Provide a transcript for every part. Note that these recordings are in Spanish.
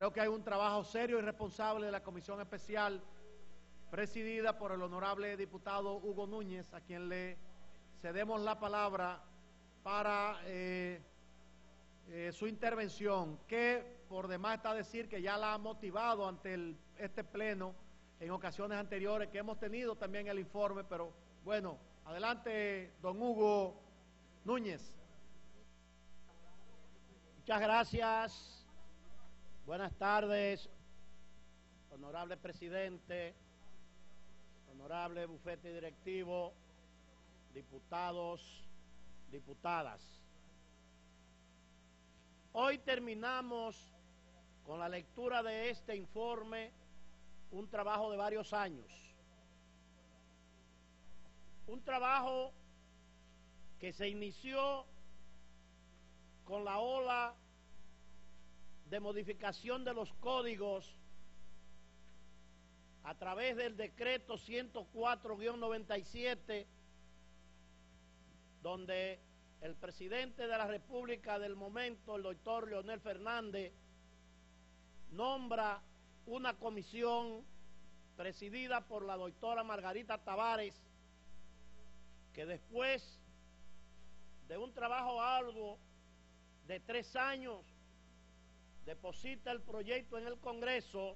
Creo que hay un trabajo serio y responsable de la Comisión Especial presidida por el honorable diputado Hugo Núñez, a quien le cedemos la palabra para su intervención, que por demás está decir que ya la ha motivado ante este pleno en ocasiones anteriores, que hemos tenido también el informe, pero bueno, adelante, don Hugo Núñez. Muchas gracias. Buenas tardes, honorable presidente, honorable bufete directivo, diputados, diputadas. Hoy terminamos con la lectura de este informe, un trabajo de varios años. Un trabajo que se inició con la ola de modificación de los códigos a través del decreto 104-97, donde el presidente de la República del momento, el doctor Leonel Fernández, nombra una comisión presidida por la doctora Margarita Tavares, que después de un trabajo arduo de 3 años, deposita el proyecto en el Congreso,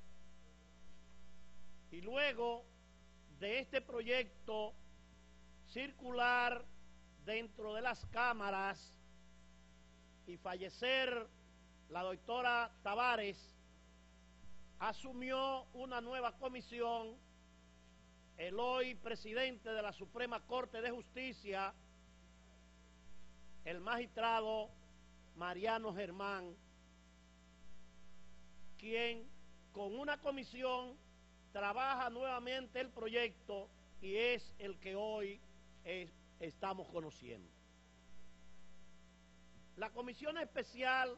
y luego de este proyecto circular dentro de las cámaras y fallecer la doctora Tavares, asumió una nueva comisión el hoy presidente de la Suprema Corte de Justicia, el magistrado Mariano Germán, quien con una comisión trabaja nuevamente el proyecto y es el que hoy estamos conociendo. La comisión especial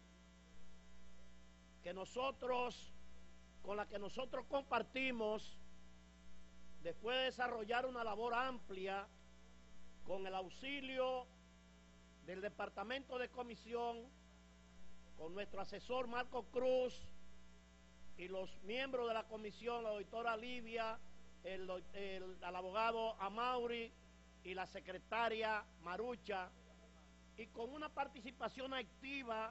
con la que nosotros compartimos, después de desarrollar una labor amplia con el auxilio del Departamento de Comisión, con nuestro asesor Marco Cruz y los miembros de la comisión, la doctora Livia, el abogado Amauri y la secretaria Marucha, y con una participación activa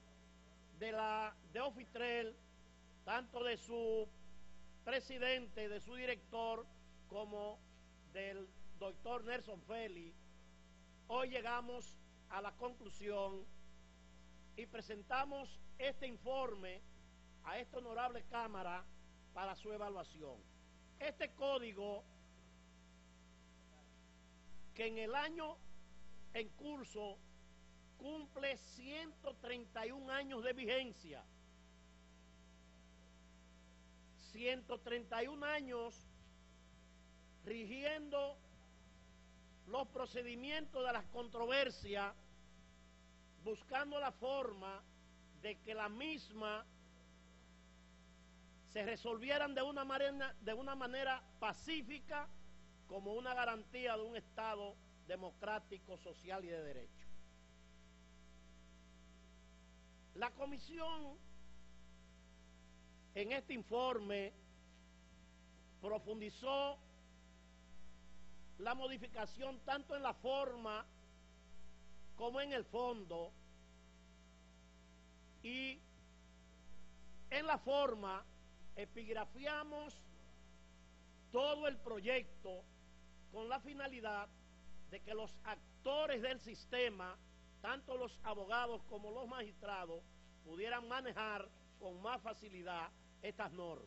de Ofitrel, tanto de su presidente, de su director, como del doctor Nelson Félix. Hoy llegamos a la conclusión y presentamos este informe a esta honorable Cámara para su evaluación. Este código, que en el año en curso cumple 131 años de vigencia, 131 años rigiendo los procedimientos de las controversias, buscando la forma de que la misma se resolvieran de una manera pacífica, como una garantía de un Estado democrático, social y de derecho. La comisión en este informe profundizó la modificación tanto en la forma como en el fondo, y en la forma epigrafiamos todo el proyecto con la finalidad de que los actores del sistema, tanto los abogados como los magistrados, pudieran manejar con más facilidad estas normas.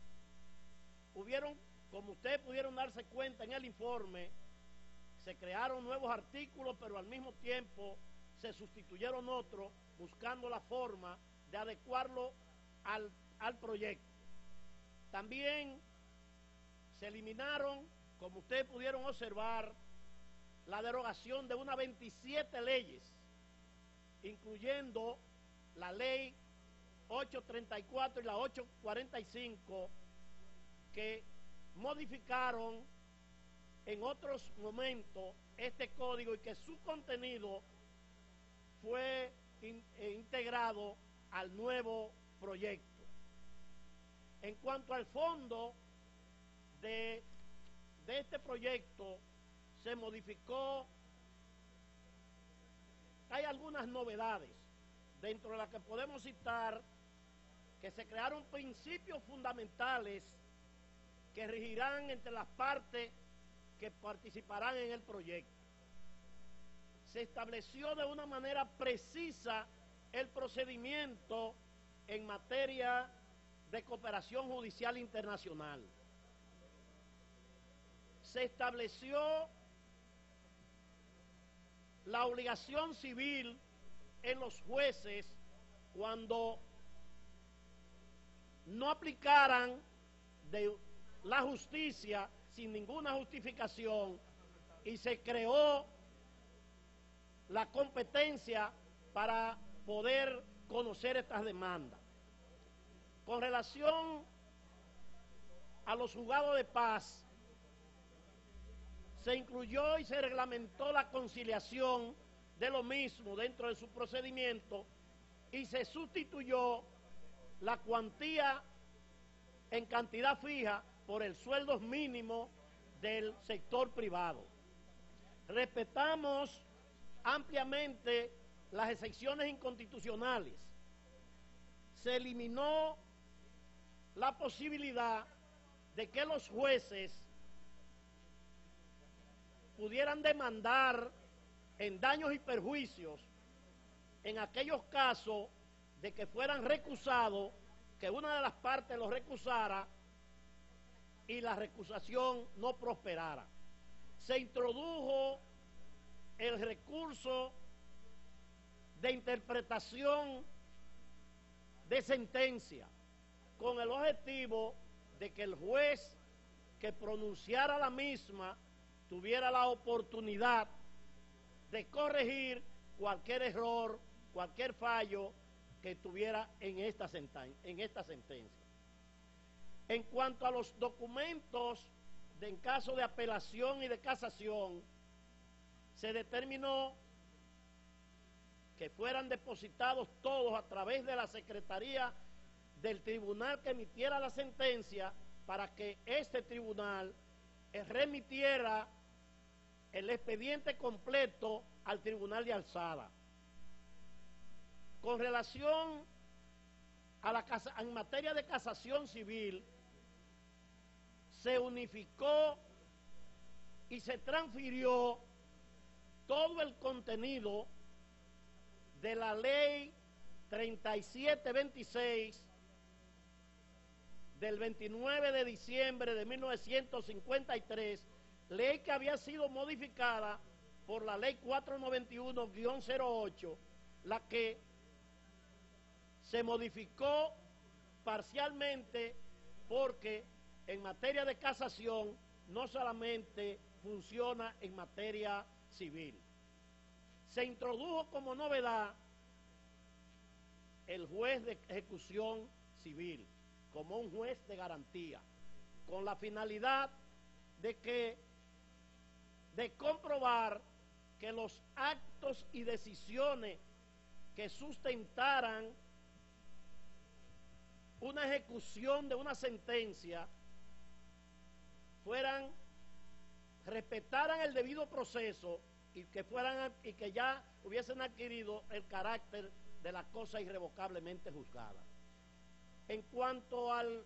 Como ustedes pudieron darse cuenta en el informe, se crearon nuevos artículos, pero al mismo tiempo se sustituyeron otros, buscando la forma de adecuarlo al proyecto. También se eliminaron, como ustedes pudieron observar, la derogación de unas 27 leyes, incluyendo la ley 834 y la 845, que modificaron en otros momentos este código y que su contenido fue integrado al nuevo proyecto. En cuanto al fondo de este proyecto, se modificó. Hay algunas novedades, dentro de las que podemos citar que se crearon principios fundamentales que regirán entre las partes que participarán en el proyecto. Se estableció de una manera precisa el procedimiento en materia de cooperación judicial internacional. Se estableció la obligación civil en los jueces cuando no aplicaran de la justicia sin ninguna justificación, y se creó la competencia para poder conocer estas demandas. Con relación a los juzgados de paz, se incluyó y se reglamentó la conciliación de lo mismo dentro de su procedimiento, y se sustituyó la cuantía en cantidad fija por el sueldo mínimo del sector privado. Respetamos ampliamente las excepciones inconstitucionales. Se eliminó la posibilidad de que los jueces pudieran demandar en daños y perjuicios en aquellos casos de que fueran recusados, que una de las partes los recusara y la recusación no prosperara. Se introdujo el recurso de interpretación de sentencia con el objetivo de que el juez que pronunciara la misma tuviera la oportunidad de corregir cualquier error, cualquier fallo que tuviera en esta sentencia. En cuanto a los documentos en caso de apelación y de casación, se determinó que fueran depositados todos a través de la Secretaría del tribunal que emitiera la sentencia, para que este tribunal remitiera el expediente completo al tribunal de alzada. Con relación a en materia de casación civil, se unificó y se transfirió todo el contenido de la ley 3726 del 29 de diciembre de 1953, ley que había sido modificada por la ley 491-08, la que se modificó parcialmente porque en materia de casación no solamente funciona en materia civil. Se introdujo como novedad el juez de ejecución civil como un juez de garantía, con la finalidad de comprobar que los actos y decisiones que sustentaran una ejecución de una sentencia respetaran el debido proceso y que ya hubiesen adquirido el carácter de la cosa irrevocablemente juzgada. En cuanto al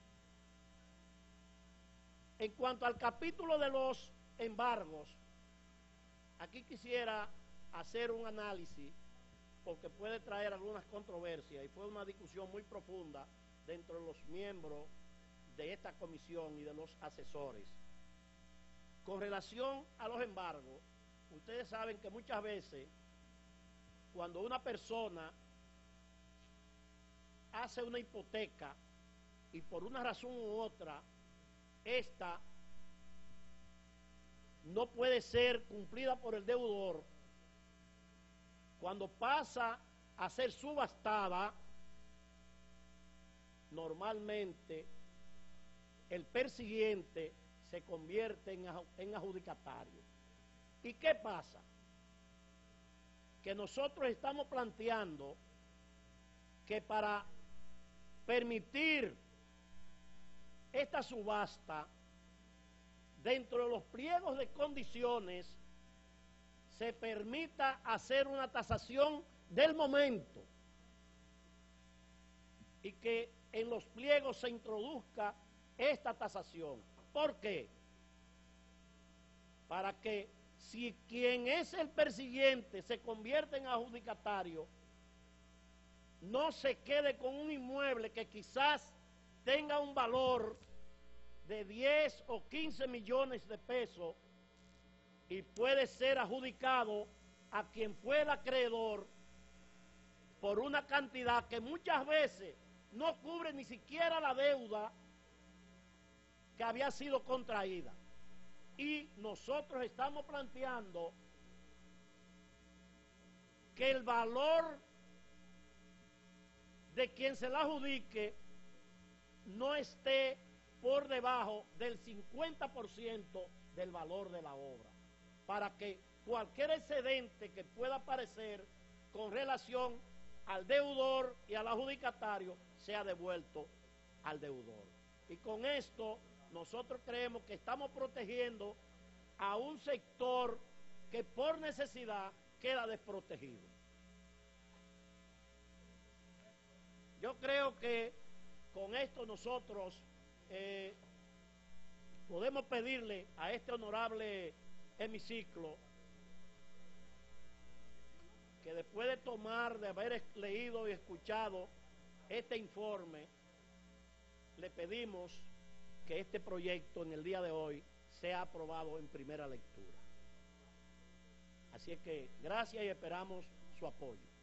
capítulo de los embargos, aquí quisiera hacer un análisis porque puede traer algunas controversias, y fue una discusión muy profunda dentro de los miembros de esta comisión y de los asesores. Con relación a los embargos, ustedes saben que muchas veces cuando una persona hace una hipoteca y por una razón u otra esta no puede ser cumplida por el deudor, cuando pasa a ser subastada, normalmente el persiguiente se convierte en adjudicatario. ¿Y qué pasa? Que nosotros estamos planteando que para permitir esta subasta, dentro de los pliegos de condiciones, se permita hacer una tasación del momento y que en los pliegos se introduzca esta tasación. ¿Por qué? Para que si quien es el persiguiente se convierte en adjudicatario, no se quede con un inmueble que quizás tenga un valor de 10 o 15 millones de pesos y puede ser adjudicado a quien fue el acreedor por una cantidad que muchas veces no cubre ni siquiera la deuda que había sido contraída. Y nosotros estamos planteando que el valor de quien se la adjudique no esté por debajo del 50% del valor de la obra, para que cualquier excedente que pueda aparecer con relación al deudor y al adjudicatario sea devuelto al deudor. Y con esto nosotros creemos que estamos protegiendo a un sector que por necesidad queda desprotegido. Yo creo que con esto nosotros podemos pedirle a este honorable hemiciclo que después de haber leído y escuchado este informe, le pedimos que este proyecto en el día de hoy sea aprobado en primera lectura. Así es que gracias y esperamos su apoyo.